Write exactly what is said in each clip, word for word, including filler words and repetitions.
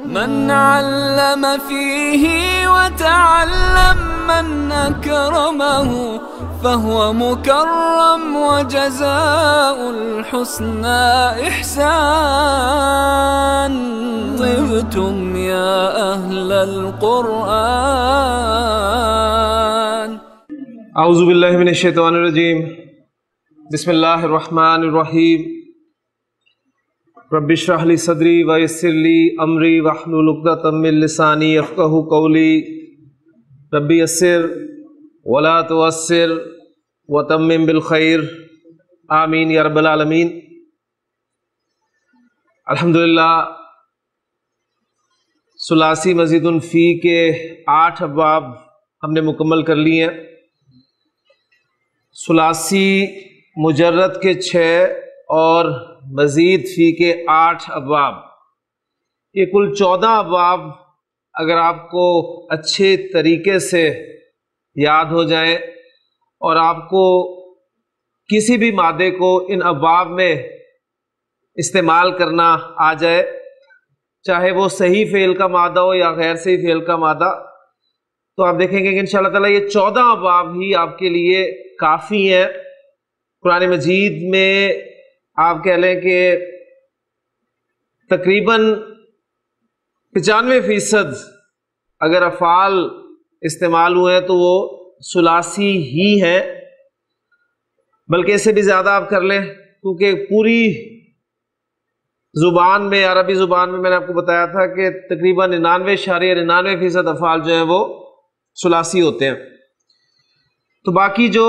من علم فيه وتعلم من أكرمه فهو مكرم وجزاء الحسنى إحسان. طبتم يا أهل القرآن. اعوذ باللہ من الشیطان الرجیم. بسم اللہ الرحمن الرحیم. رب اشرح لی صدری ویسر لی امری واحلل عقدۃ من لسانی یفقہوا قولی. رب یسر ولا تعسر وتمم بالخیر. آمین یا رب العالمین. الحمدللہ ثلاثی مزید فی کے آٹھ ابواب ہم نے مکمل کر لی ہیں. ثلاثی مجرد کے چھ اور مزید فی کے آٹھ ابواب، یہ کل چودہ ابواب اگر آپ کو اچھے طریقے سے یاد ہو جائیں اور آپ کو کسی بھی مادے کو ان ابواب میں استعمال کرنا آ جائے، چاہے وہ صحیح فعل کا مادہ ہو یا غیر صحیح فعل کا مادہ، تو آپ دیکھیں گے کہ انشاءاللہ تعالیٰ یہ چودہ ابواب ہی آپ کے لیے کافی ہیں. قرآن مجید میں آپ کہہ لیں کہ تقریباً پچانوے فیصد اگر افعال استعمال ہوئے ہیں تو وہ ثلاثی ہی ہیں، بلکہ اس سے بھی زیادہ آپ کر لیں، کیونکہ پوری زبان میں، عربی زبان میں میں نے آپ کو بتایا تھا کہ تقریباً ننانوے اشاریہ ننانوے فیصد افعال جو ہیں وہ ثلاثی ہوتے ہیں. تو باقی جو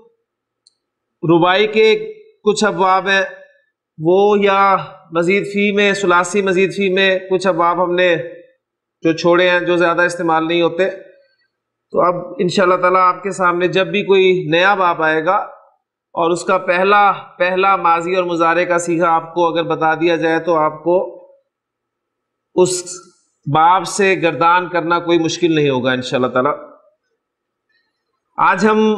رباعی کے کچھ ابواب ہیں وہ یا مزید فی میں، ثلاثی مزید فی میں کچھ ابواب ہم نے جو چھوڑے ہیں جو زیادہ استعمال نہیں ہوتے. تو اب انشاءاللہ تعالیٰ آپ کے سامنے جب بھی کوئی نیا باب آئے گا اور اس کا پہلا پہلا ماضی اور مضارع کا صیغہ آپ کو اگر بتا دیا جائے تو آپ کو اس باب سے گردان کرنا کوئی مشکل نہیں ہوگا انشاءاللہ تعالیٰ. آج ہم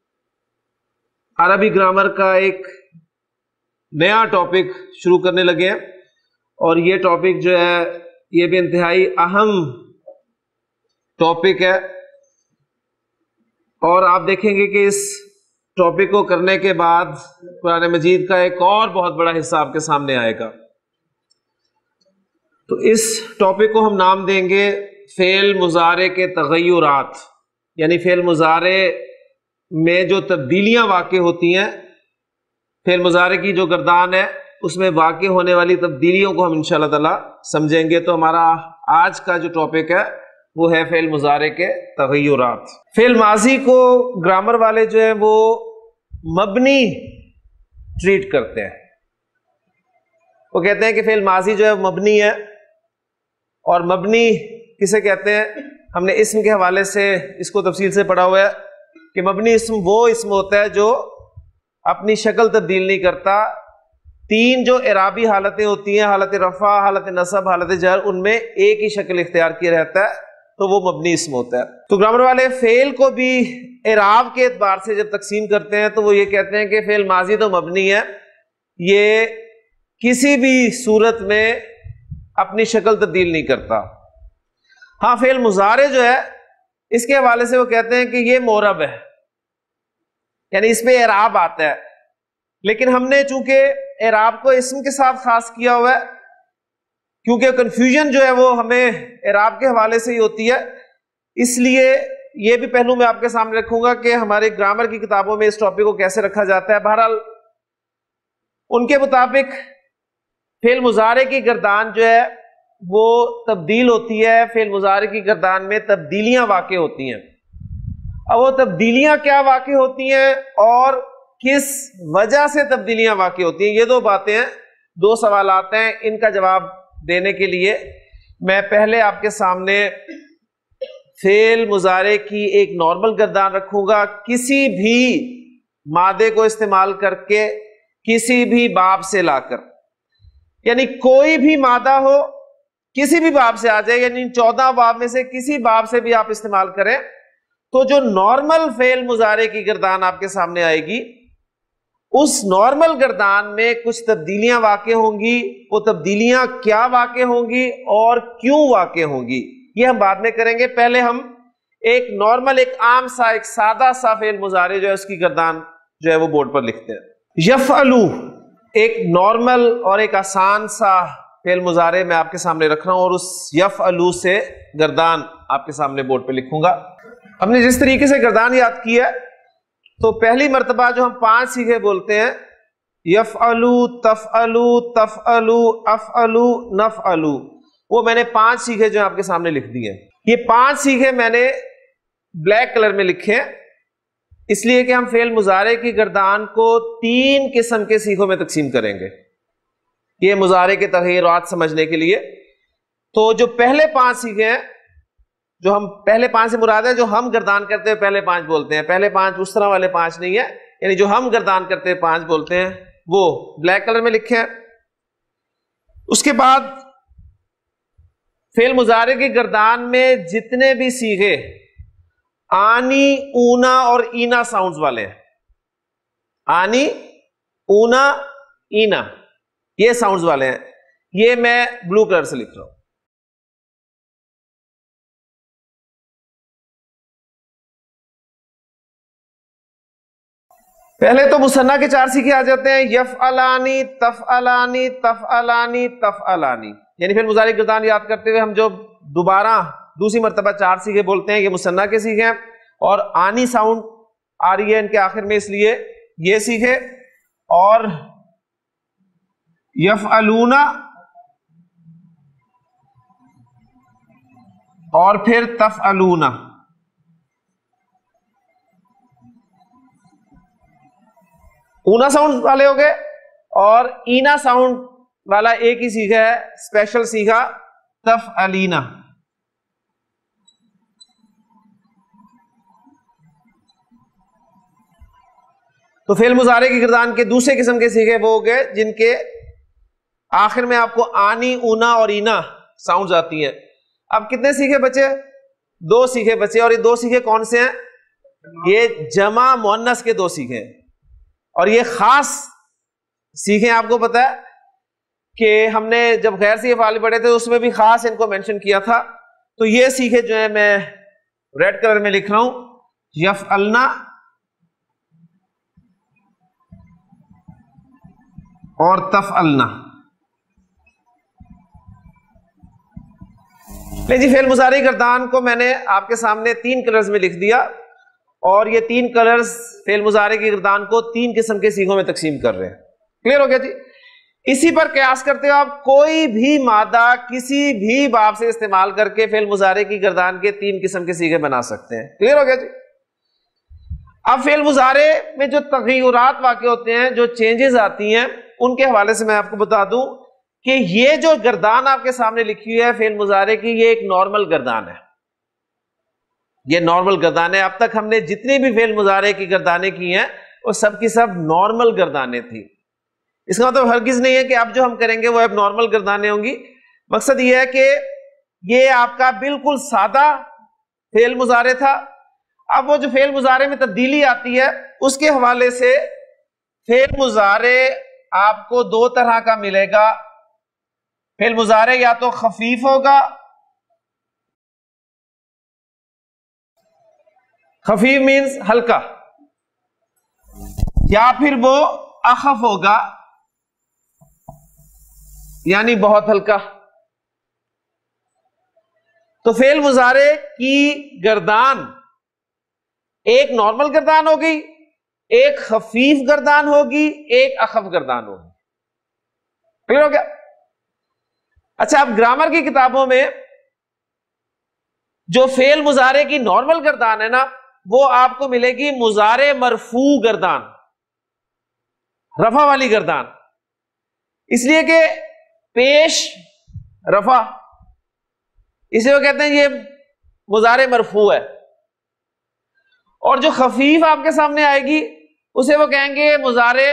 عربی گرامر کا ایک نیا ٹاپک شروع کرنے لگے ہیں، اور یہ ٹاپک جو ہے یہ بھی انتہائی اہم ٹاپک ہے، اور آپ دیکھیں گے کہ اس ٹاپک کو کرنے کے بعد قرآن مجید کا ایک اور بہت بڑا حصہ آپ کے سامنے آئے گا. تو اس ٹاپک کو ہم نام دیں گے فعل مضارع کے تغیرات، یعنی فعل مضارع میں جو تبدیلیاں واقع ہوتی ہیں، فعل مضارع کی جو گردان ہے اس میں واقع ہونے والی تبدیلیوں کو ہم انشاءاللہ تعالی سمجھیں گے. تو ہمارا آج کا جو ٹاپک ہے وہ ہے فعل مضارع کے تغیرات. فعل ماضی کو گرامر والے جو ہیں وہ مبنی ٹریٹ کرتے ہیں. وہ کہتے ہیں کہ فعل ماضی جو ہے مبنی ہے، اور مبنی کسے کہتے ہیں؟ ہم نے اسم کے حوالے سے اس کو تفصیل سے پڑھا ہوا ہے کہ مبنی اسم وہ اسم ہوتا ہے جو اپنی شکل تبدیل نہیں کرتا. تین جو اعرابی حالتیں ہوتی ہیں، حالت رفع، حالت نصب، حالت جر، ان میں ایک ہی شکل اختیار کیا رہتا ہے، تو وہ مبنی اسم ہوتا ہے. تو گرامر والے فعل کو بھی اعراب کے اعتبار سے جب تقسیم کرتے ہیں تو وہ یہ کہتے ہیں کہ فعل ماضی تو مبنی ہے، یہ کسی بھی صورت میں اپنی شکل تبدیل نہیں کرتا. ہاں فعل مضارع جو ہے اس کے حوالے سے وہ کہتے ہیں کہ یہ معرب ہے، یعنی اس پہ اعراب آتا ہے، لیکن ہم نے چونکہ اعراب کو اسم کے ساتھ خاص کیا ہوا ہے، کیونکہ کنفیوژن جو ہے وہ ہمیں اعراب کے حوالے سے ہی ہوتی ہے، اس لیے یہ بھی پہلو میں آپ کے سامنے رکھوں گا کہ ہمارے گرامر کی کتابوں میں اس ٹاپک کو کیسے رکھا جاتا ہے. بہرحال ان کے مطابق فعل مضارع کی گردان جو ہے وہ تبدیل ہوتی ہے، فعل مضارع کی گردان میں تبدیلیاں واقع ہوتی ہیں. اب وہ تبدیلیاں کیا واقع ہوتی ہیں اور کس وجہ سے تبدیلیاں واقع ہوتی ہیں، یہ دو باتیں ہیں، دو سوالات ہیں. ان کا جواب دینے کے لیے میں پہلے آپ کے سامنے فعل مضارع کی ایک نارمل گردان رکھوں گا، کسی بھی مادے کو استعمال کر کے، کسی بھی باب سے لا کر، یعنی کوئی بھی مادہ ہو کسی بھی باب سے آ جائے، یعنی چودہ باب میں سے کسی باب سے بھی آپ استعمال کریں، تو جو نارمل فعل مضارع کی گردان آپ کے سامنے آئے گی اس نارمل گردان میں کچھ تبدیلیاں واقع ہوں گی. وہ تبدیلیاں کیا واقع ہوں گی اور کیوں واقع ہوں گی یہ ہم بعد میں کریں گے. پہلے ہم ایک نارمل ایک عام سا ایک سادہ سا فعل مضارع جو ہے اس کی گردان جو ہے وہ بورڈ پر لکھتے ہیں. یفعلو ایک نارمل اور ایک آسان سا فعل مضارع میں آپ کے سامنے رکھ رہا ہوں اور اس یفعلو سے گردان آپ کے سامنے بورڈ پہ لکھوں گا. ہم نے جس طریقے سے گردان یاد کی ہے تو پہلی مرتبہ جو ہم پانچ سیغے بولتے ہیں یفعلو تفعلو تفعلو افعلو نفعلو، وہ میں نے پانچ سیغے جو آپ کے سامنے لکھ دیے. یہ پانچ سیغے میں نے بلیک کلر میں لکھے اس لیے کہ ہم فعل مضارع کی گردان کو تین قسم کے سیغوں میں تقسیم کریں گے یہ مضارع کے تغیرات سمجھنے کے لیے. تو جو پہلے پانچ سیغے ہیں جو ہم پہلے پانچ سے مراد ہے جو ہم گردان کرتے ہیں پہلے پانچ بولتے ہیں. پہلے پانچ اس طرح والے پانچ نہیں ہے، یعنی جو ہم گردان کرتے ہیں پانچ بولتے ہیں وہ بلیک کلر میں لکھے ہیں. اس کے بعد فعل مضارع کی گردان میں جتنے بھی سیغے آنی اونا اور اینا ساؤنڈز والے ہیں، آنی اونا اینا یہ ساؤنڈز والے ہیں، یہ میں بلو کلر سے لکھ رہا ہوں. پہلے تو مثنیٰ کے چار سیغے آ جاتے ہیں یفعلانی تفعلانی تفعلانی تفعلانی، یعنی پھر مضارع گردان یاد کرتے ہوئے ہم جو دوبارہ دوسری مرتبہ چار سیغے بولتے ہیں یہ مثنیٰ کے سیغے ہیں اور آنی ساؤنڈ آ رہی ہے ان کے آخر میں اس لیے یہ سیغے، اور یفعلونا اور پھر تفعلونا. اونا ساؤنڈ والے ہو گئے اور اینا ساؤنڈ والا ایک ہی سیغہ ہے اسپیشل سیغہ تفعلینا. تو فعل مضارع کی گردان کے دوسرے قسم کے سیغے وہ ہو گئے جن کے آخر میں آپ کو آنی اونا اور اینا ساؤنڈز آتی ہیں. اب کتنے سیغے بچے؟ دو سیغے بچے، اور یہ دو سیغے کون سے ہیں؟ یہ جمع مؤنث کے دو سیغے ہیں اور یہ خاص سیغے آپ کو پتا ہے کہ ہم نے جب غیر سے افعال پڑھے تھے اس میں بھی خاص ان کو مینشن کیا تھا. تو یہ سیغے جو ہیں میں ریڈ کلر میں لکھ رہا ہوں یفعلنا اور تفعلنا. جی فعل مضارع گردان کو میں نے آپ کے سامنے تین کلرز میں لکھ دیا اور یہ تین کلرز فعل مضارع کی گردان کو تین قسم کے سیغوں میں تقسیم کر رہے ہیں. کلیئر ہو گیا جی؟ اسی پر قیاس کرتے ہو آپ کوئی بھی مادہ کسی بھی باب سے استعمال کر کے فعل مضارع کی گردان کے تین قسم کے سیغے بنا سکتے ہیں. کلیئر ہو گیا جی؟ اب فعل مضارع میں جو تغیرات واقع ہوتے ہیں جو چینجز آتی ہیں ان کے حوالے سے میں آپ کو بتا دوں کہ یہ جو گردان آپ کے سامنے لکھی ہوئی ہے فعل مضارع کی یہ ایک نارمل گردان ہے. یہ نارمل گردانیں اب تک ہم نے جتنی بھی فعل مضارع کی گردانیں کی ہیں وہ سب کی سب نارمل گردانیں تھی. اس کا مطلب ہرگز نہیں ہے کہ اب جو ہم کریں گے وہ اب نارمل گردانیں ہوں گی. مقصد یہ ہے کہ یہ آپ کا بالکل سادہ فعل مضارع تھا. اب وہ جو فعل مضارع میں تبدیلی آتی ہے اس کے حوالے سے فعل مضارع آپ کو دو طرح کا ملے گا. فعل مضارع یا تو خفیف ہوگا، خفیف مینز ہلکا، یا پھر وہ اخف ہوگا یعنی بہت ہلکا. تو فعل مضارع کی گردان ایک نارمل گردان ہوگی، ایک خفیف گردان ہوگی، ایک اخف گردان ہوگی. کلیئر ہو گیا؟ اچھا اب گرامر کی کتابوں میں جو فعل مضارع کی نارمل گردان ہے نا وہ آپ کو ملے گی مضارع مرفوع گردان، رفع والی گردان. اس لیے کہ پیش رفع اسے وہ کہتے ہیں یہ مضارع مرفوع ہے. اور جو خفیف آپ کے سامنے آئے گی اسے وہ کہیں گے مضارع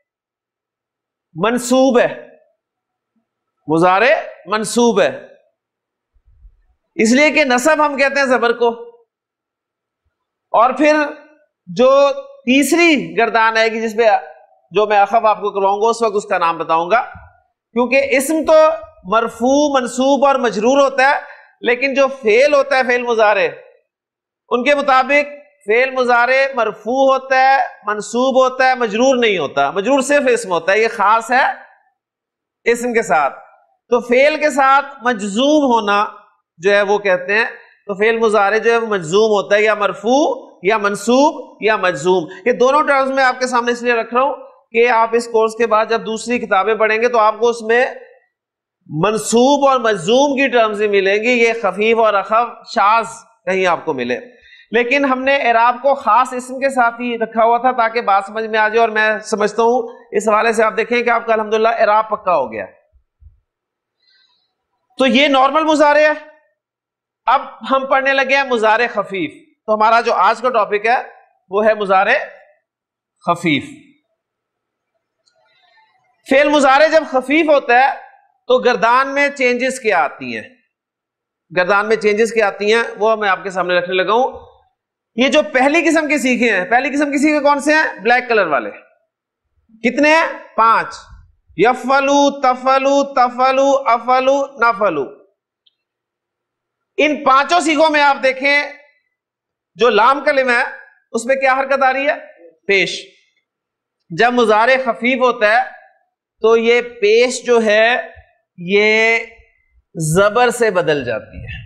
منصوب ہے، مضارع منصوب ہے. اس لیے کہ نصب ہم کہتے ہیں زبر کو. اور پھر جو تیسری گردان آئے گی جس پہ جو میں اخذ آپ کو کرواؤں گا اس وقت اس کا نام بتاؤں گا، کیونکہ اسم تو مرفوع منصوب اور مجرور ہوتا ہے، لیکن جو فعل ہوتا ہے فعل مضارع ان کے مطابق فعل مضارع مرفوع ہوتا ہے، منصوب ہوتا ہے، مجرور نہیں ہوتا، مجرور صرف اسم ہوتا ہے، یہ خاص ہے اسم کے ساتھ۔ تو فعل کے ساتھ مجزوم ہونا جو ہے وہ کہتے ہیں، تو فعل مضارع جو ہے وہ مجزوم ہوتا ہے، یا مرفوع یا منصوب یا مجزوم۔ یہ دونوں ٹرمز میں آپ کے سامنے اس لیے رکھ رہا ہوں کہ آپ اس کورس کے بعد جب دوسری کتابیں پڑھیں گے تو آپ کو اس میں منصوب اور مجزوم کی ٹرمز ہی ملیں گی، یہ خفیف اور اخف شاذ کہیں آپ کو ملے۔ لیکن ہم نے اعراب کو خاص اسم کے ساتھ ہی رکھا ہوا تھا تاکہ بات سمجھ میں آ جائے، اور میں سمجھتا ہوں اس حوالے سے آپ دیکھیں کہ آپ کا الحمدللہ اعراب پکا ہو گیا۔ تو یہ نارمل مضارع ہے۔ اب ہم پڑھنے لگے ہیں مضارع خفیف، تو ہمارا جو آج کا ٹاپک ہے وہ ہے مضارع خفیف۔ فعل مضارع جب خفیف ہوتا ہے تو گردان میں چینجز کیا آتی ہیں، گردان میں چینجز کیا آتی ہیں وہ میں آپ کے سامنے رکھنے لگا ہوں۔ یہ جو پہلی قسم کے سیکھے ہیں، پہلی قسم کے سیکھے کون سے ہیں؟ بلیک کلر والے۔ کتنے ہیں؟ پانچ۔ یفعلو، تفعلو، تفعلو، افعلو، نفعلو۔ ان پانچوں سیغوں میں آپ دیکھیں جو لام کلمہ ہے اس میں کیا حرکت آ رہی ہے؟ پیش۔ جب مضارع خفیف ہوتا ہے تو یہ پیش جو ہے یہ زبر سے بدل جاتی ہے۔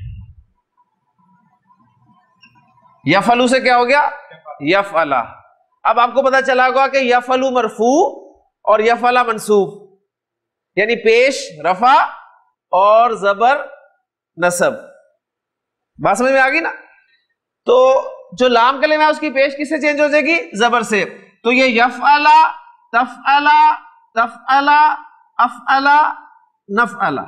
یفعلو سے کیا ہو گیا؟ یفعلا۔ اب آپ کو پتا چلا ہوگا کہ یفعلو مرفوع اور یفعلا منصوب، یعنی پیش رفع اور زبر نصب۔ بات سمجھ میں آ گئی نا؟ تو جو لام کلمہ ہے اس کی پیش کس سے چینج ہو جائے گی؟ زبر سے۔ تو یہ یفعلا، تفعلا، تفعلا، افعلا، نفعلا۔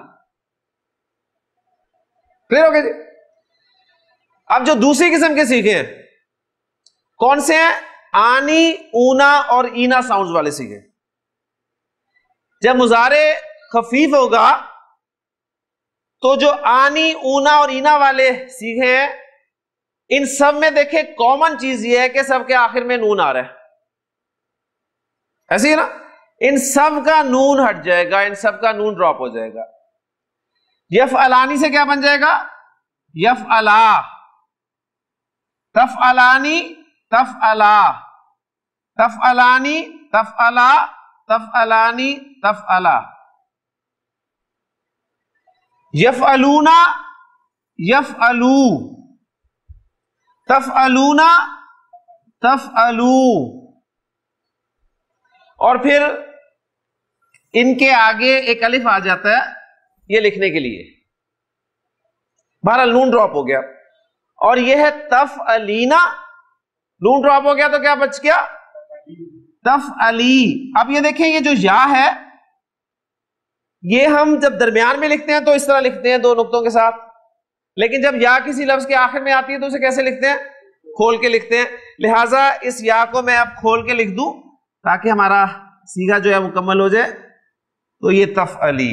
کلیئر ہو گیا جی؟ اب جو دوسری قسم کے سیکھے ہیں کون سے ہیں؟ آنی، اونا اور اینا ساؤنڈز والے سیکھے۔ جب مضارع خفیف ہوگا تو جو آنی، اونا اور اینا والے سیکھے ہیں ان سب میں دیکھیں کامن چیز یہ ہے کہ سب کے آخر میں نون آ رہا ہے، ایسی ہے نا؟ ان سب کا نون ہٹ جائے گا، ان سب کا نون ڈراپ ہو جائے گا۔ یفعلانی سے کیا بن جائے گا؟ یفعلا۔ تفعلانی، تفعلا، تفعلانی، تفعلا، تفعلانی، تفعلا۔ یفعلونا، یفعلو، تفعلونا، تفعلو۔ اور پھر ان کے آگے ایک الف آ جاتا ہے یہ لکھنے کے لیے، بہرحال نون ڈراپ ہو گیا، اور یہ ہے تفعلینا۔ نون ڈراپ ہو گیا تو کیا بچ گیا؟ تفعلی۔ اب یہ دیکھیں یہ جو یا ہے یہ ہم جب درمیان میں لکھتے ہیں تو اس طرح لکھتے ہیں دو نقطوں کے ساتھ، لیکن جب یا کسی لفظ کے آخر میں آتی ہے تو اسے کیسے لکھتے ہیں؟ کھول کے لکھتے ہیں۔ لہٰذا اس یا کو میں اب کھول کے لکھ دوں تاکہ ہمارا سیغہ جو ہے مکمل ہو جائے، تو یہ تفعلی۔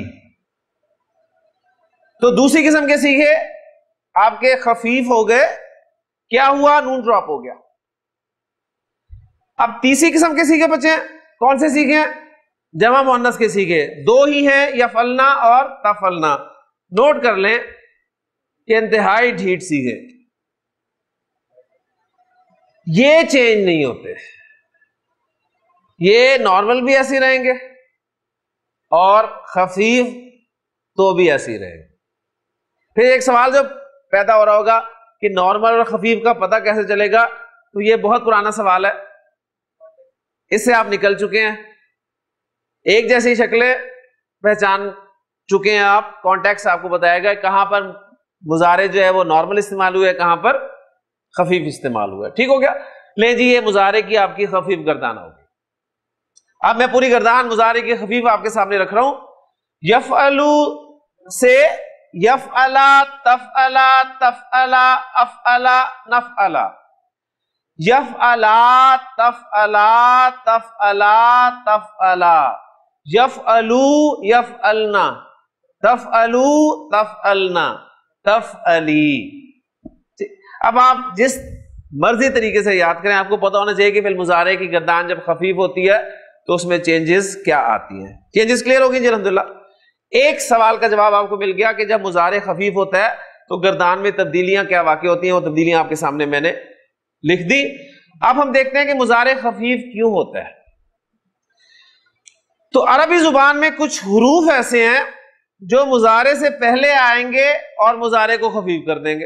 تو دوسری قسم کے سیغے آپ کے خفیف ہو گئے، کیا ہوا؟ نون ڈراپ ہو گیا۔ اب تیسری قسم کے سیغے بچے ہیں، کون سے سیغے ہیں؟ جمع مؤنث کے سیغے، دو ہی ہیں، یفعلنا اور تفعلنا۔ نوٹ کر لیں کہ انتہائی ڈھیٹ سیغے، یہ چینج نہیں ہوتے، یہ نارمل بھی ایسے رہیں گے اور خفیف تو بھی ایسے رہیں گے۔ پھر ایک سوال جو پیدا ہو رہا ہوگا کہ نارمل اور خفیف کا پتہ کیسے چلے گا، تو یہ بہت پرانا سوال ہے، اس سے آپ نکل چکے ہیں، ایک جیسی شکلیں پہچان چکے ہیں آپ، کانٹیکس آپ کو بتائے گا کہاں پر مضارع جو ہے وہ نارمل استعمال ہوئے، کہاں پر خفیف استعمال ہوا ہے۔ ٹھیک ہو گیا؟ لیں جی یہ مضارع کی آپ کی خفیف گردان ہوگی۔ اب میں پوری گردان مضارع کی خفیف آپ کے سامنے رکھ رہا ہوں۔ یفعلو سے یفعلا، تفعلا، تفعلا، افعلا، نفعلا۔ یفعلا، تفعلا، تفعلا، تفعلا۔ یفعلو، یفعلنا، تفعلو، تفعلنا، تفعلی۔ اب آپ جس مرضی طریقے سے یاد کریں، آپ کو پتا ہونا چاہیے کہ فی المضارع کی گردان جب خفیف ہوتی ہے تو اس میں چینجز کیا آتی ہیں. چینجز کلیئر ہو گئی جی الحمدللہ. ایک سوال کا جواب آپ کو مل گیا کہ جب مضارع خفیف ہوتا ہے تو گردان میں تبدیلیاں کیا واقع ہوتی ہیں. وہ تبدیلیاں آپ کے سامنے میں نے لکھ دی. اب ہم دیکھتے ہیں کہ مضارع خفیف کیوں ہوتا ہے. تو عربی زبان میں کچھ حروف ایسے ہیں جو مضارع سے پہلے آئیں گے اور مضارع کو خفیف کر دیں گے.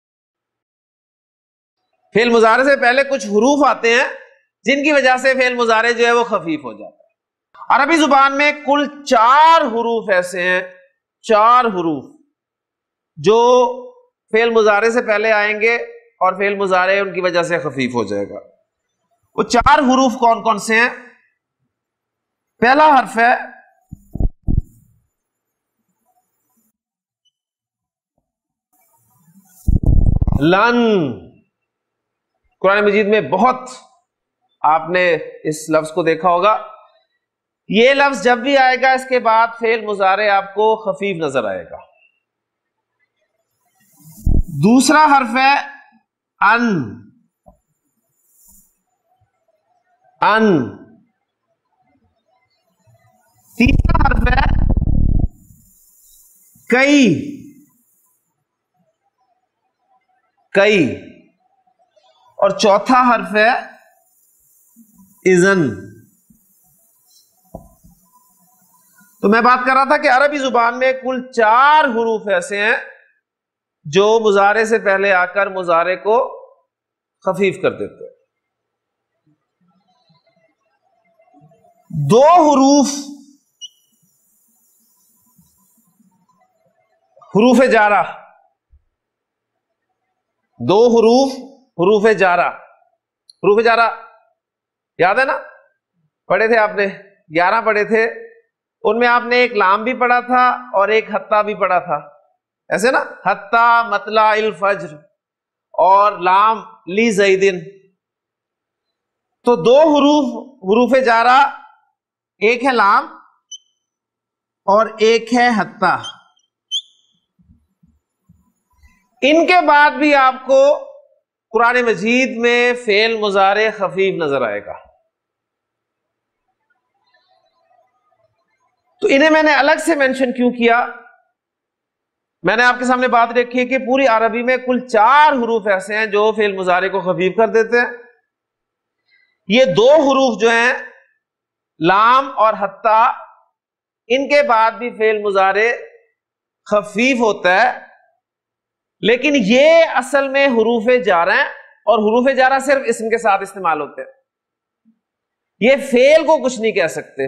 فعل مضارع سے پہلے کچھ حروف آتے ہیں جن کی وجہ سے فعل مضارع جو ہے وہ خفیف ہو جاتا ہے. عربی زبان میں کل چار حروف ایسے ہیں, چار حروف جو فعل مضارع سے پہلے آئیں گے اور فعل مضارع ان کی وجہ سے خفیف ہو جائے گا. وہ چار حروف کون کون سے ہیں؟ پہلا حرف ہے لن. قرآن مجید میں بہت آپ نے اس لفظ کو دیکھا ہوگا. یہ لفظ جب بھی آئے گا اس کے بعد فعل مضارع آپ کو خفیف نظر آئے گا. دوسرا حرف ہے ان. ان. تیسرا حرف ہے کئی. کئی. اور چوتھا حرف ہے اذن. تو میں بات کر رہا تھا کہ عربی زبان میں کل چار حروف ایسے ہیں جو مضارع سے پہلے آ کر مضارع کو خفیف کر دیتے ہیں. دو حروف حروف جارہ, دو حروف حروف جارہ. حروف جارہ یاد ہے نا, پڑھے تھے آپ نے, گیارہ پڑھے تھے. ان میں آپ نے ایک لام بھی پڑھا تھا اور ایک حتی بھی پڑھا تھا, ایسے نا, حتی مطلع الفجر اور لام لی زیدن. تو دو حروف حروف جارہ, ایک ہے لام اور ایک ہے حتی. ان کے بعد بھی آپ کو قرآن مجید میں فعل مضارع خفیف نظر آئے گا. تو انہیں میں نے الگ سے مینشن کیوں کیا؟ میں نے آپ کے سامنے بات رکھی ہے کہ پوری عربی میں کل چار حروف ایسے ہیں جو فعل مضارع کو خفیف کر دیتے ہیں. یہ دو حروف جو ہیں لام اور حتی, ان کے بعد بھی فعل مضارع خفیف ہوتا ہے. لیکن یہ اصل میں حروف جارہ ہیں اور حروف جارہ صرف اسم کے ساتھ استعمال ہوتے ہیں. یہ فعل کو کچھ نہیں کہہ سکتے.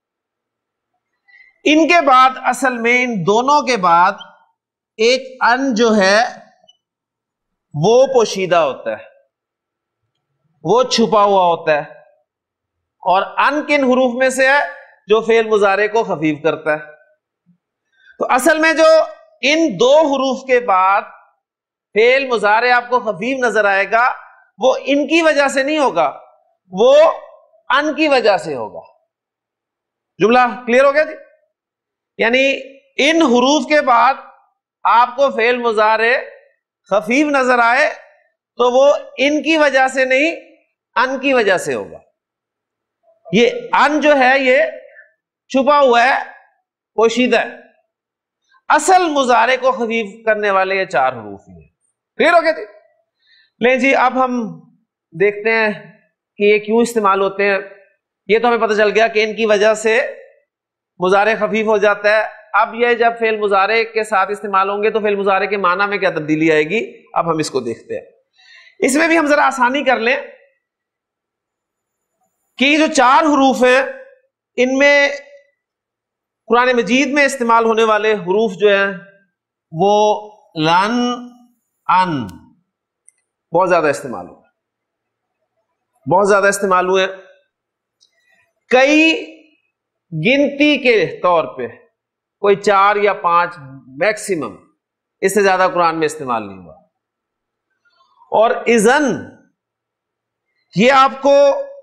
ان کے بعد اصل میں ان دونوں کے بعد ایک ان جو ہے وہ پوشیدہ ہوتا ہے, وہ چھپا ہوا ہوتا ہے. اور ان کن حروف میں سے ہے؟ جو فعل مضارع کو خفیف کرتا ہے. تو اصل میں جو ان دو حروف کے بعد فعل مضارع آپ کو خفیف نظر آئے گا وہ ان کی وجہ سے نہیں ہوگا, وہ ان کی وجہ سے ہوگا. جملہ کلیئر ہو گیا جی؟ یعنی ان حروف کے بعد آپ کو فعل مضارع خفیف نظر آئے تو وہ ان کی وجہ سے نہیں, ان کی وجہ سے ہوگا. یہ ان جو ہے یہ چھپا ہوا ہے, پوشیدہ ہے. اصل مضارع کو خفیف کرنے والے یہ چار حروف ہیں. کلیئر ہو گیا جی؟ لیں جی اب ہم دیکھتے ہیں کہ یہ کیوں استعمال ہوتے ہیں. یہ تو ہمیں پتہ چل گیا کہ ان کی وجہ سے مضارع خفیف ہو جاتا ہے. اب یہ جب فعل مضارع کے ساتھ استعمال ہوں گے تو فعل مضارع کے معنی میں کیا تبدیلی آئے گی, اب ہم اس کو دیکھتے ہیں. اس میں بھی ہم ذرا آسانی کر لیں کہ یہ جو چار حروف ہیں ان میں قرآن مجید میں استعمال ہونے والے حروف جو ہیں وہ لن, ان بہت زیادہ استعمال ہوئے, بہت زیادہ استعمال ہوئے. کئی گنتی کے طور پہ کوئی چار یا پانچ میکسیمم, اس سے زیادہ قرآن میں استعمال نہیں ہوا. اور اذن یہ آپ کو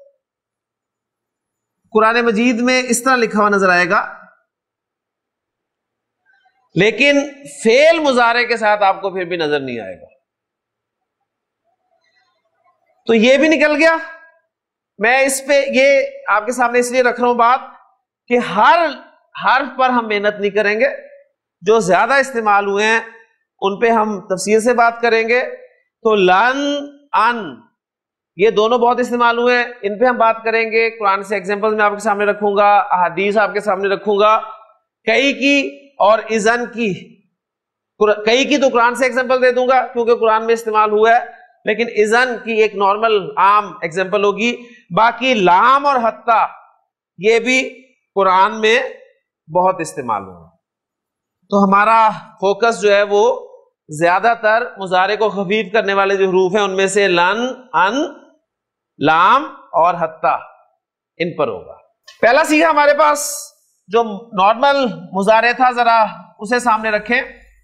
قرآن مجید میں اس طرح لکھا ہوا نظر آئے گا, لیکن فعل مضارع کے ساتھ آپ کو پھر بھی نظر نہیں آئے گا. تو یہ بھی نکل گیا میں اس پہ یہ آپ کے سامنے اس لیے رکھ رہا ہوں بات کہ ہر حرف پر ہم محنت نہیں کریں گے، جو زیادہ استعمال ہوئے ہیں ان پہ ہم تفصیل سے بات کریں گے. تو لن، ان، یہ دونوں بہت استعمال ہوئے ہیں، ان پہ ہم بات کریں گے. قرآن سے ایگزامپل میں آپ کے سامنے رکھوں گا، احادیث آپ کے سامنے رکھوں گا، کئی کی اور اذن کی. کئی کی تو قرآن سے ایگزامپل دے دوں گا کیونکہ قرآن میں استعمال ہوا ہے، لیکن اذن کی ایک نارمل عام ایگزامپل ہوگی. باقی لام اور حتی یہ بھی قرآن میں بہت استعمال ہوا. تو ہمارا فوکس جو ہے وہ زیادہ تر مضارع کو خفیف کرنے والے جو حروف ہیں ان میں سے لن، ان، لام اور حتی ان پر ہوگا. پہلا سیغہ ہمارے پاس جو نارمل مضارع تھا ذرا اسے سامنے رکھیں.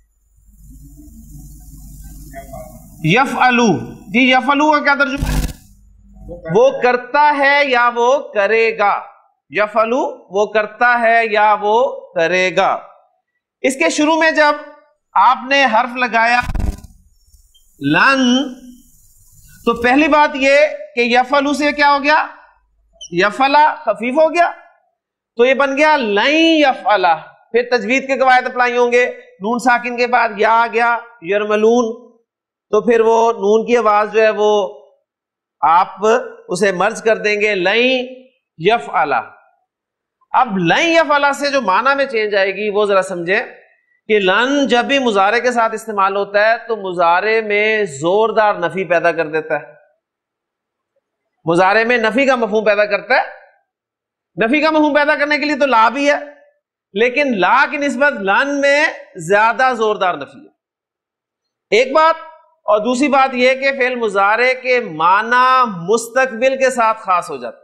یفعلو، جی یفعلو کا کیا ترجمہ ہے؟ وہ کرتا ہے یا وہ کرے گا. یفعلو وہ کرتا ہے یا وہ کرے گا. اس کے شروع میں جب آپ نے حرف لگایا لن تو پہلی بات یہ کہ یفعلو سے کیا ہو گیا؟ یفعلا خفیف ہو گیا، تو یہ بن گیا لن یفعلا. پھر تجوید کے قواعد اپلائی ہوں گے، نون ساکن کے بعد یا آ گیا یرملون، تو پھر وہ نون کی آواز جو ہے وہ آپ اسے مرج کر دیں گے لن یفعلا. اب لن یفعلا سے جو معنی میں چینج آئے گی وہ ذرا سمجھیں کہ لن جب بھی مضارع کے ساتھ استعمال ہوتا ہے تو مضارع میں زوردار نفی پیدا کر دیتا ہے. مضارع میں نفی کا مفہوم پیدا کرتا ہے. نفی کا مفہوم پیدا کرنے کے لیے تو لا بھی ہے، لیکن لا کی نسبت لن میں زیادہ زوردار نفی ہے. ایک بات، اور دوسری بات یہ کہ فعل مضارع کے معنی مستقبل کے ساتھ خاص ہو جاتے ہیں.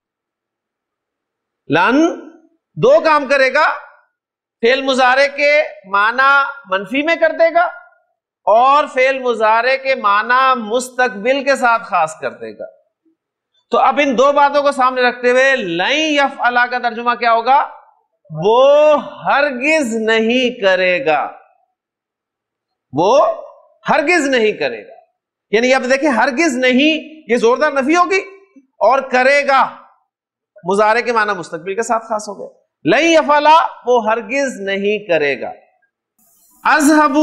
لن دو کام کرے گا، فعل مضارع کے معنی منفی میں کر دے گا اور فعل مضارع کے معنی مستقبل کے ساتھ خاص کر دے گا. تو اب ان دو باتوں کو سامنے رکھتے ہوئے لن یفعلا کا ترجمہ کیا ہوگا؟ وہ ہرگز نہیں کرے گا. وہ ہرگز نہیں کرے گا. یعنی اب دیکھیں ہرگز نہیں یہ زوردار نفی ہوگی، اور کرے گا مضارع کے معنی مستقبل کے ساتھ خاص ہو گئے. لن یفعلا وہ ہرگز نہیں کرے گا. اذهبو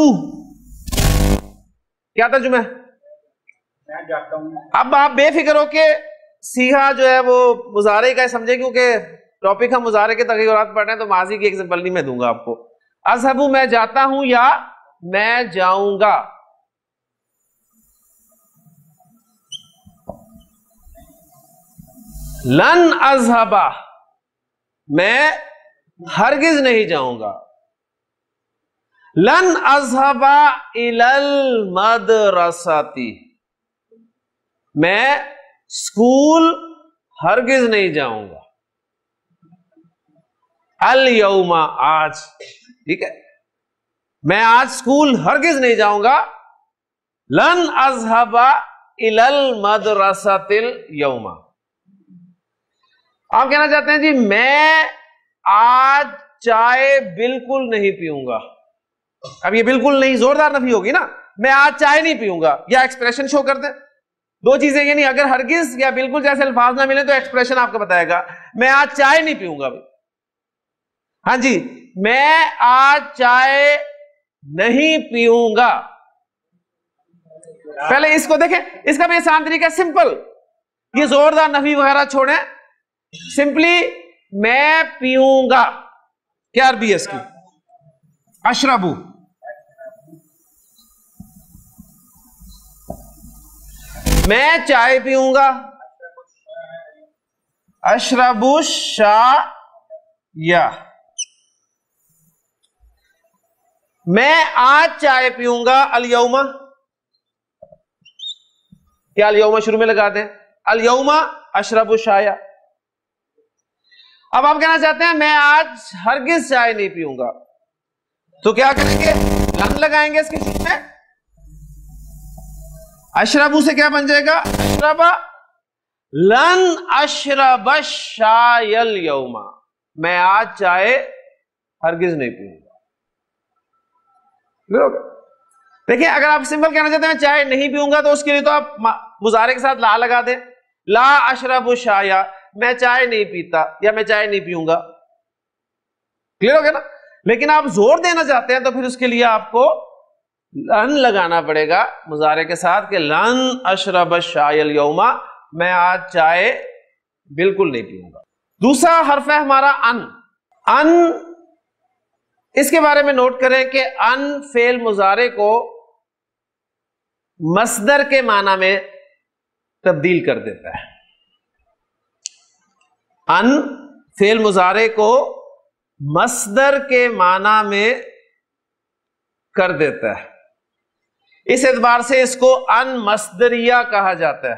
کیا ترجمہ ہے؟ میں جاتا ہوں. اب آپ بے فکر ہو کہ سیغہ جو ہے وہ مضارع کا سمجھے، کیونکہ ٹاپک ہم مضارع کے تغیرات پڑھ رہے ہیں تو ماضی کی ایگزامپل نہیں میں دوں گا آپ کو. اذهبو میں جاتا ہوں یا میں جاؤں گا. لن اذهب میں ہرگز نہیں جاؤں گا. لن اذهب الى المدرسۃ میں اسکول ہرگز نہیں جاؤں گا. الیوم آج، ٹھیک ہے، میں آج اسکول ہرگز نہیں جاؤں گا. لن اذهب الى المدرسۃ اليوم. آپ کہنا چاہتے ہیں جی میں آج چائے بالکل نہیں پیوں گا. اب یہ بالکل نہیں زوردار نفی ہوگی نا. میں آج چائے نہیں پیوں گا، یا ایکسپریشن شو کر دیں. دو چیزیں، یعنی اگر ہرگز یا بالکل جیسے الفاظ نہ ملے تو ایکسپریشن آپ کو بتائے گا. میں آج چائے نہیں پیوں گا. ہاں جی، میں آج چائے نہیں پیوں گا. پہلے اس کو دیکھیں، اس کا بھی آسان طریقہ سمپل، یہ زوردار نفی وغیرہ چھوڑیں. سمپلی میں پیوں گا. کیا عربی ہے اس کی؟ اشربو. میں چائے پیوں گا. اشربو شایا. میں آج چائے پیوں گا. الیوم کیا الیوم شروع میں لگا دیں؟ الیوم اشربو شایا. اب آپ کہنا چاہتے ہیں میں آج ہرگز چائے نہیں پیوں گا، تو کیا کریں گے؟ لن لگائیں گے اس کے شروع میں. اشربو سے کیا بن جائے گا؟ اشربا. لن اشرب الشائی اليوم میں آج چائے ہرگز نہیں پیوں گا. دیکھیں اگر آپ سمپل کہنا چاہتے ہیں میں چائے نہیں پیوں گا تو اس کے لیے تو آپ مضارع کے ساتھ لا لگا دیں. لا اشرب الشایا، میں چائے نہیں پیتا یا میں چائے نہیں پیوں گا. کلیئر ہو گیا نا؟ لیکن آپ زور دینا چاہتے ہیں تو پھر اس کے لیے آپ کو لن لگانا پڑے گا مضارع کے ساتھ کہ لن اشرب الشائی اليوم، میں آج چائے بالکل نہیں پیوں گا. دوسرا حرف ہے ہمارا ان. ان اس کے بارے میں نوٹ کریں کہ ان فعل مضارع کو مصدر کے معنی میں تبدیل کر دیتا ہے. ان فعل مضارع کو مصدر کے معنی میں کر دیتا ہے. اس اعتبار سے اس کو ان مصدریہ کہا جاتا ہے.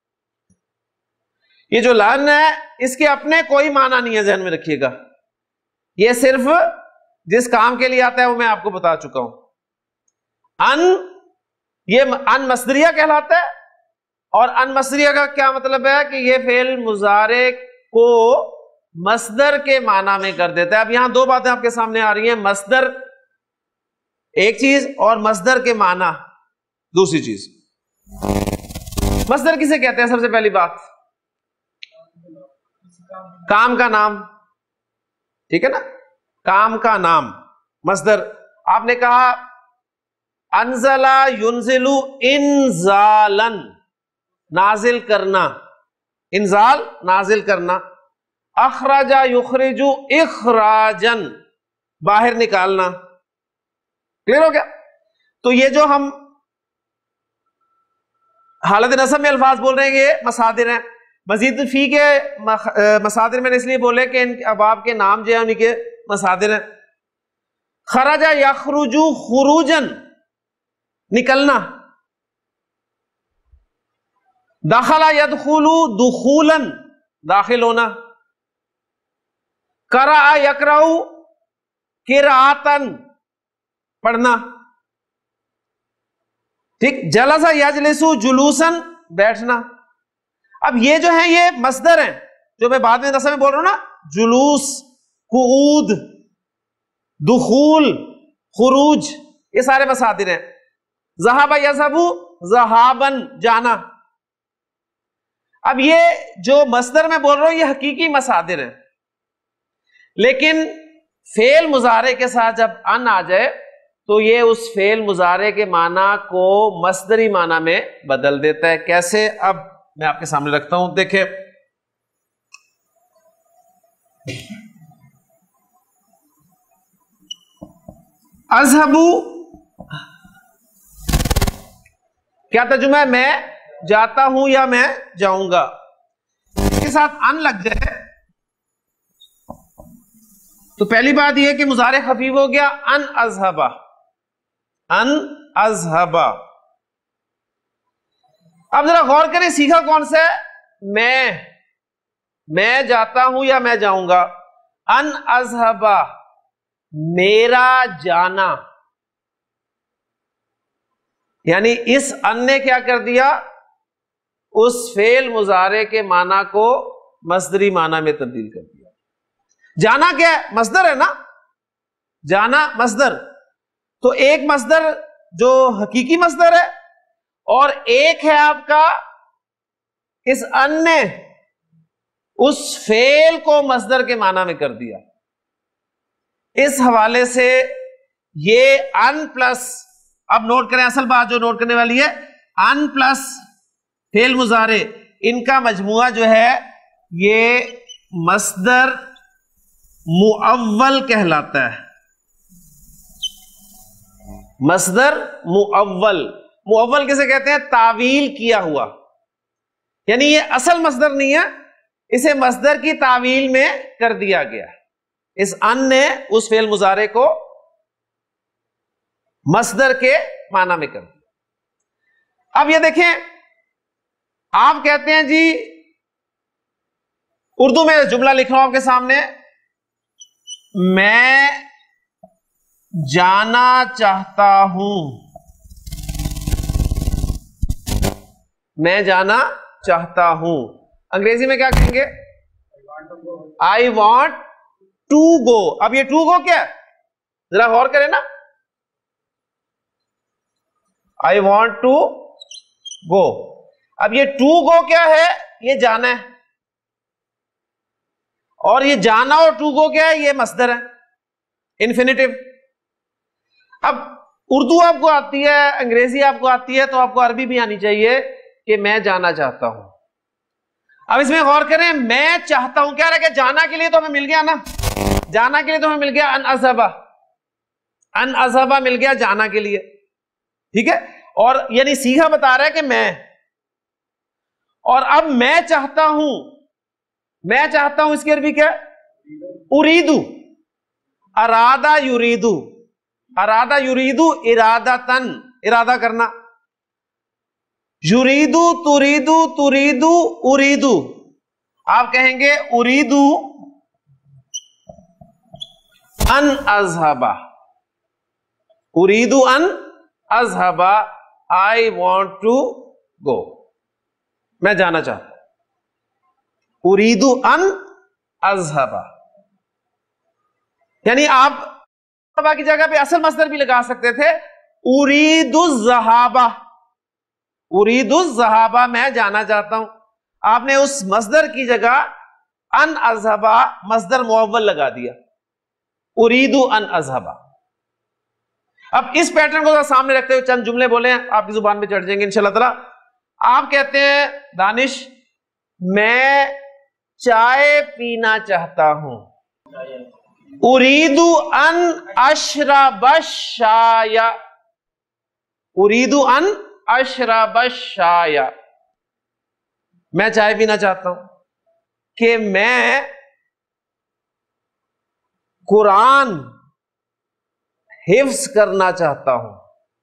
یہ جو لن ہے اس کے اپنے کوئی معنی نہیں ہے، ذہن میں رکھیے گا. یہ صرف جس کام کے لیے آتا ہے وہ میں آپ کو بتا چکا ہوں. ان یہ ان مصدریہ کہلاتا ہے. اور ان مصدریہ کا کیا مطلب ہے کہ یہ فعل مضارع کو مصدر کے معنی میں کر دیتا ہے. اب یہاں دو باتیں آپ کے سامنے آ رہی ہیں، مصدر ایک چیز اور مصدر کے معنی دوسری چیز. مصدر کسے کہتے ہیں؟ سب سے پہلی بات کام کا نام، ٹھیک ہے نا؟ کام کا نام مصدر. آپ نے کہا انزل ينزل انزالا، نازل کرنا، انزال نازل کرنا. اخرج یخرج اخراجا، باہر نکالنا. کلیئر ہو گیا؟ تو یہ جو ہم حالت نصب میں الفاظ بول رہے ہیں یہ مصادر ہیں. مزید فی کے مصادر میں نے اس لیے بولے کہ ان ابواب کے نام جو ہیں انہیں کے مصادر ہیں. خرج یخرج خروجا، نکلنا. دخل یدخل دخولا، داخل ہونا. قرأ یقرأ قراءتا، پڑھنا. ٹھیک. جلس یجلس جلوسا، بیٹھنا. اب یہ جو ہیں یہ مصدر ہیں جو میں بعد میں نصب میں بول رہا ہوں نا، جلوس، قعود، دخول، خروج، یہ سارے مصادر ہیں. ذهب یذهب ذهابا، جانا. اب یہ جو مصدر میں بول رہا ہوں یہ حقیقی مصادر ہیں. لیکن فعل مضارع کے ساتھ جب ان آ جائے تو یہ اس فعل مضارع کے معنی کو مصدری معنی میں بدل دیتا ہے. کیسے؟ اب میں آپ کے سامنے رکھتا ہوں، دیکھیں. اذهب کیا ترجمہ ہے؟ میں جاتا ہوں یا میں جاؤں گا. اس کے ساتھ ان لگ جائے تو پہلی بات یہ کہ مضارع خفیف ہو گیا. ان اذهب، ان اذهب. اب ذرا غور کریں سیکھا کون سا ہے؟ میں میں جاتا ہوں یا میں جاؤں گا. ان اذهب، میرا جانا. یعنی اس ان نے کیا کر دیا؟ اس فعل مضارع کے معنی کو مصدری معنی میں تبدیل کر دیا. جانا کیا ہے؟ مصدر ہے نا، جانا مصدر. تو ایک مصدر جو حقیقی مصدر ہے اور ایک ہے آپ کا اس ان نے اس فعل کو مصدر کے معنی میں کر دیا. اس حوالے سے یہ ان پلس، اب نوٹ کریں اصل بات جو نوٹ کرنے والی ہے، ان پلس فعل مضارع ان کا مجموعہ جو ہے یہ مصدر مؤول کہلاتا ہے. مصدر مؤول. مؤول کسے کہتے ہیں؟ تعویل کیا ہوا. یعنی یہ اصل مصدر نہیں ہے، اسے مصدر کی تعویل میں کر دیا گیا. اس ان نے اس فعل مضارع کو مصدر کے معنی میں کر دیا. اب یہ دیکھیں، آپ کہتے ہیں جی اردو میں جملہ لکھ رہا ہوں آپ کے سامنے، میں جانا چاہتا ہوں. میں جانا چاہتا ہوں. انگریزی میں کیا کہیں گے؟ I want to go. اب یہ ٹو گو کیا ہے؟ ذرا غور کریں نا. I want to go. اب یہ ٹو گو کیا ہے؟ یہ جانا ہے، اور یہ جانا اور ٹو گو کیا ہے؟ یہ مصدر ہے، انفینیٹو۔ اب اردو آپ کو آتی ہے، انگریزی آپ کو آتی ہے، تو آپ کو عربی بھی آنی چاہیے کہ میں جانا چاہتا ہوں۔ اب اس میں غور کریں، میں چاہتا ہوں کیا رہا کہ جانا کے لیے تو ہمیں مل گیا نا، جانا کے لیے تو ہمیں مل گیا ان اذهب، ان اذهب مل گیا جانا کے لیے، ٹھیک ہے، اور یعنی سیغہ بتا رہا ہے کہ میں، اور اب میں چاہتا ہوں، میں چاہتا ہوں اس کی عربی کیا؟ اریدو، ارادہ یریدو، ارادہ یریدو ارادتن، ارادہ کرنا، یریدو تریدو تریدو اریدو، آپ کہیں گے اریدو ان اذهب، اریدو ان اذهب، I want to go، میں جانا چاہتا ہوں، اریدو ان اذهب، یعنی آپ کی جگہ پہ اصل مصدر بھی لگا سکتے تھے، ارید الذهاب، ارید الذهاب، میں جانا چاہتا ہوں، آپ نے اس مصدر کی جگہ ان اذهب مصدر معول لگا دیا، ارید ان اذهب۔ اب اس پیٹرن کو سامنے رکھتے ہوئے چند جملے بولے ہیں، آپ کی زبان پہ چڑھ جائیں گے انشاءاللہ تعالی۔ آپ کہتے ہیں دانش، میں چائے پینا چاہتا ہوں، ارید ان اشرب الشائی، ارید ان اشرب الشائی، میں چائے پینا چاہتا ہوں، کہ میں قرآن حفظ کرنا چاہتا ہوں،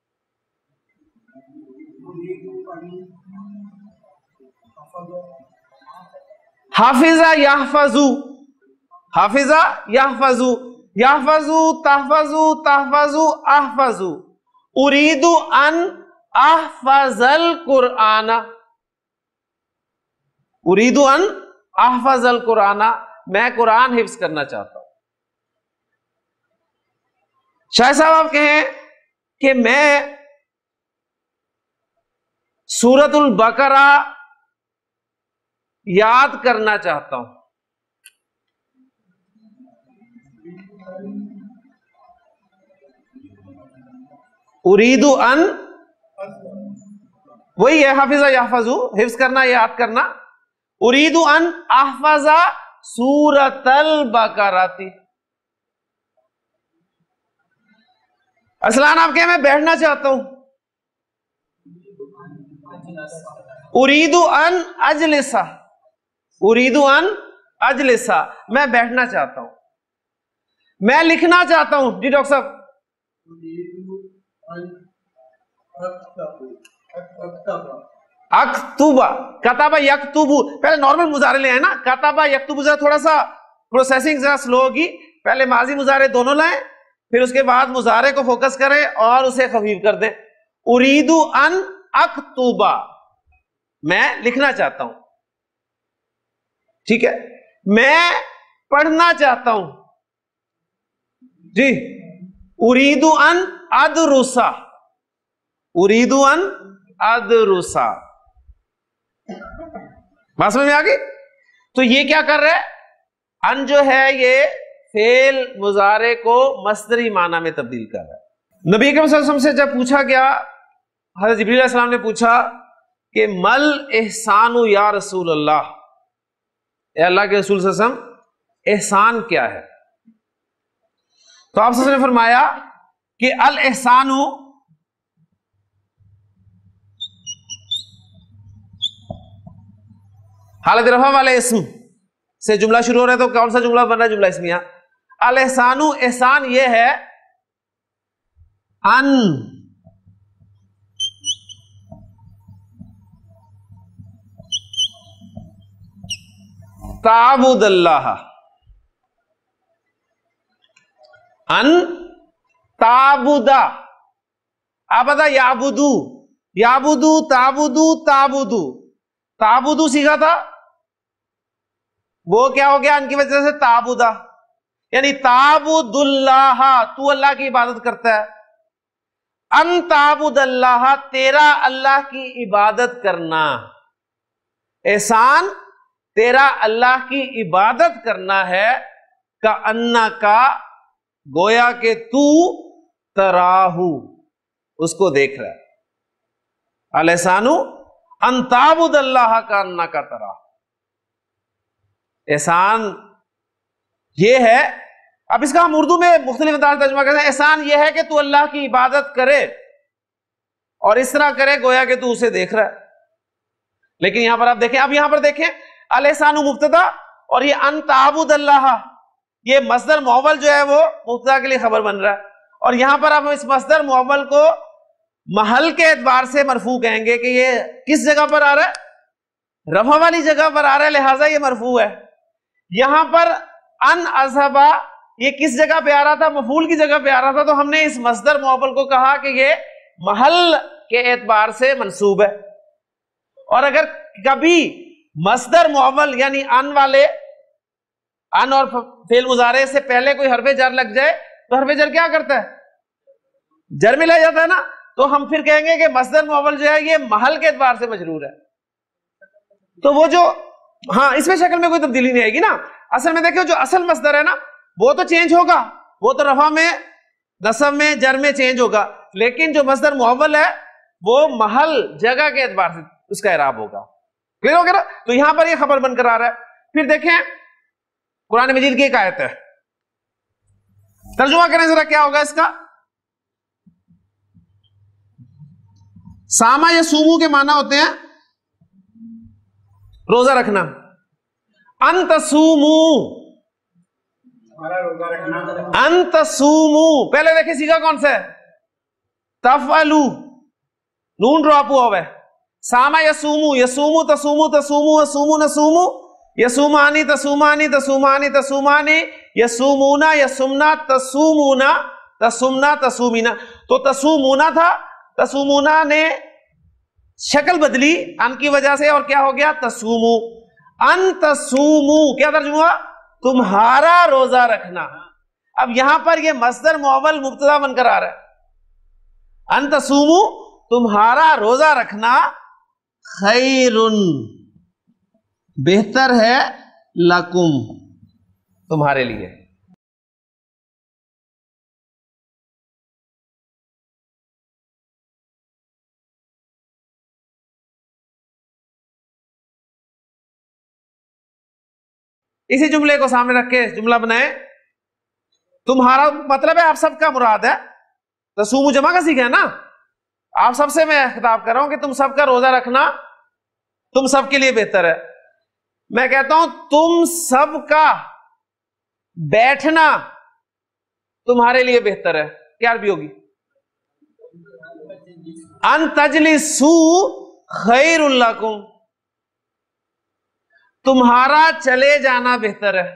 حافظہ یحفظو، حافظہ یحفظو، یحفظو تحفظو تحفظو احفظو، ارید ان احفظ القرآن، ارید ان احفظ القرآن، میں قرآن حفظ کرنا چاہتا ہوں۔ شاہ صاحب آپ کہیں کہ میں سورۃ البقرہ یاد کرنا چاہتا ہوں، ارید ان، وہی ہے حافظہ یحفظو، حفظ کرنا یاد کرنا، ارید ان احفظ سورۃ البقرہ۔ اصلان آپ کہیں میں بیٹھنا چاہتا ہوں، ارید ان اجلس، ارید ان اجلس، میں بیٹھنا چاہتا ہوں۔ میں لکھنا چاہتا ہوں، جی ڈاکٹر صاحب، اکتب، کتب یکتب، پہلے نارمل مضارع لے آئے نا، کتب یکتب ذرا تھوڑا سا پروسیسنگ ذرا سلو ہوگی، پہلے ماضی مضارع دونوں لائیں، پھر اس کے بعد مضارع کو فوکس کریں اور اسے خفیف کر دیں۔ ارید ان اکتب، میں لکھنا چاہتا ہوں، ٹھیک ہے، میں پڑھنا چاہتا ہوں، جی، ارید ان ادرس، ارید ان ادرس، بات سمجھ میں آ گئی؟ تو یہ کیا کر رہا ہے؟ ان جو ہے یہ فعل مضارع کو مصدری معنی میں تبدیل کر رہا ہے۔ نبی اکرم صلی اللہ علیہ وسلم سے جب پوچھا گیا، حضرت جبریل علیہ السلام نے پوچھا کہ مل احسان یا رسول اللہ، اے اللہ کے رسول صلی اللہ علیہ وسلم احسان کیا ہے؟ تو آپ صلی اللہ علیہ وسلم نے فرمایا کہ الاحسان حالت رفع والے اسم سے جملہ شروع ہو رہا ہے، تو کون سا جملہ بن رہا ہے؟ جملہ اسمیہ۔ الاحسان، احسان یہ ہے ان تعبد اللہ، ان تعبد، عبد یعبدو، یعبدو تعبدو تعبدو، تعبدو سیکھا تھا، وہ کیا ہو گیا ان کی وجہ سے تعبدہ، یعنی تعبد اللہ، تو اللہ کی عبادت کرتا ہے، ان تعبد اللہ، تیرا اللہ کی عبادت کرنا، احسان تیرا اللہ کی عبادت کرنا ہے، کا انا کا گویا کہ تو تراہو اس کو دیکھ رہا ہے۔ الاحسان ان تعبد اللہ کا انا کا تراہو، احسان یہ ہے، اب اس کا ہم اردو میں مختلف انداز ترجمہ کرتے ہیں، احسان یہ ہے کہ تو اللہ کی عبادت کرے اور اس طرح کرے گویا کہ تو اسے دیکھ رہا ہے۔ لیکن یہاں پر آپ دیکھیں، اب یہاں پر دیکھیں الاحسان مبتدا اور یہ ان تعبد اللہ، یہ مصدر معول جو ہے وہ مبتدا کے لیے خبر بن رہا ہے، اور یہاں پر آپ اس مصدر معول کو محل کے اعتبار سے مرفوع کہیں گے کہ یہ کس جگہ پر آ رہا ہے؟ رفع والی جگہ پر آ رہا ہے، لہٰذا یہ مرفوع ہے۔ یہاں پر ان اذهبا یہ کس جگہ پہ آ رہا تھا؟ مفعول کی جگہ پہ آ رہا تھا، تو ہم نے اس مصدر معول کو کہا کہ یہ محل کے اعتبار سے منصوب ہے۔ اور اگر کبھی مصدر معول یعنی ان والے ان اور فعل مضارع سے پہلے کوئی حرف جر لگ جائے تو حرف جر کیا کرتا ہے؟ جر میں لے جاتا ہے نا، تو ہم پھر کہیں گے کہ مصدر معول جو ہے یہ محل کے اعتبار سے مجرور ہے۔ تو وہ جو ہاں اس میں شکل میں کوئی تبدیلی نہیں آئے گی نا، اصل میں دیکھو جو اصل مصدر ہے نا وہ تو چینج ہوگا، وہ تو رفع میں نصب میں جر میں چینج ہوگا، لیکن جو مصدر معول ہے وہ محل جگہ کے اعتبار سے اس کا اعراب ہوگا۔ کلیئر ہو گیا نا؟ تو یہاں پر یہ خبر بن کر آ رہا ہے۔ پھر دیکھیں قرآن مجید کی ایک آیت ہے، ترجمہ کریں ذرا کیا ہوگا اس کا۔ ساما یا سومو کے معنی ہوتے ہیں روزہ رکھنا، ان تصومو ان تصومو، پہلے دیکھیں سیگا کون سا ہے؟ تفعلو، نون ڈراپ ہوا ہے۔ ساما یسومو، یسومو تصومو، تصومو یسومو نسومو، یسومانی تصومانی، تصومانی تصومانی، یسومونا یسومنا، تصومونا تصومنا تصومینا۔ تو تصومونا تھا، تصومونا نے شکل بدلی ان کی وجہ سے اور کیا ہو گیا؟ تصومو۔ ان تصومو کیا ترجمہ ہوا؟ تمہارا روزہ رکھنا۔ اب یہاں پر یہ مصدر معول مبتدا بن کر آ رہا ہے، ان تصومو تمہارا روزہ رکھنا، خیرن بہتر ہے، لکم تمہارے لیے۔ اسی جملے کو سامنے رکھ کے جملہ بنائے، تمہارا مطلب ہے آپ سب کا مراد ہے، تصوم جمع کا سیکھا ہے نا، آپ سب سے میں خطاب کر رہا ہوں کہ تم سب کا روزہ رکھنا تم سب کے لیے بہتر ہے۔ میں کہتا ہوں تم سب کا بیٹھنا تمہارے لیے بہتر ہے، کیا عربی ہوگی؟ ان تجلسو خیر لکم، تمہارا چلے جانا بہتر ہے،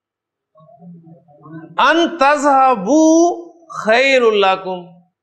ان تذهبو خیر لکم۔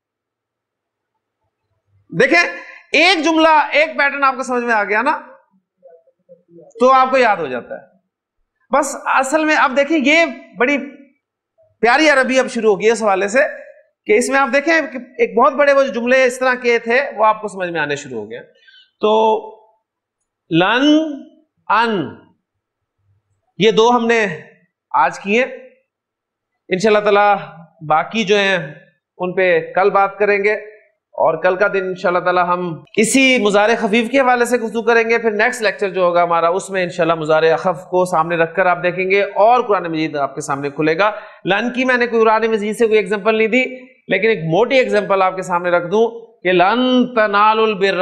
دیکھیں ایک جملہ ایک پیٹرن آپ کو سمجھ میں آ گیا نا تو آپ کو یاد ہو جاتا ہے بس۔ اصل میں اب دیکھیں یہ بڑی پیاری عربی اب شروع ہوگی اس حوالے سے کہ اس میں آپ دیکھیں کہ ایک بہت بڑے وہ جملے اس طرح کے تھے وہ آپ کو سمجھ میں آنے شروع ہو گئے۔ تو لن ان یہ دو ہم نے آج کیے، انشاءاللہ تعالی باقی جو ہیں ان پہ کل بات کریں گے، اور کل کا دن انشاءاللہ تعالی ہم اسی مضارع خفیف کے حوالے سے گفتگو کریں گے۔ پھر نیکسٹ لیکچر جو ہوگا ہمارا اس میں انشاءاللہ مضارع اخف کو سامنے رکھ کر آپ دیکھیں گے اور قرآن مجید آپ کے سامنے کھلے گا۔ لن کی میں نے کوئی قرآن مجید سے کوئی ایگزامپل نہیں دی، لیکن ایک موٹی ایگزامپل آپ کے سامنے رکھ دوں کہ لن تنالوا البر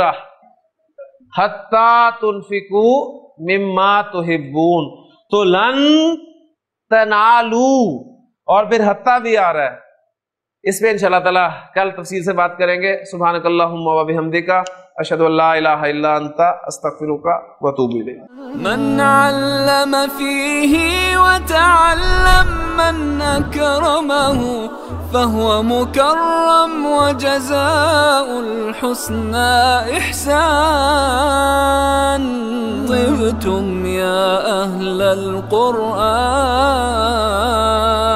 حتی تنفقوا مما تحبون، تو لن تنالو اور پھر حتی بھی آ رہا ہے، اس پہ انشاءاللہ تعالی کل تفصیل سے بات کریں گے۔ سبحانک اللہم و بحمدک، اشہد ان لا الہ الا انت، استغفرک و اتوب الیک۔ من علم فيه وتعلم من أكرمه فهو مكرم وجزاء الحسنى إحسان. طبتم يا أهل القرآن.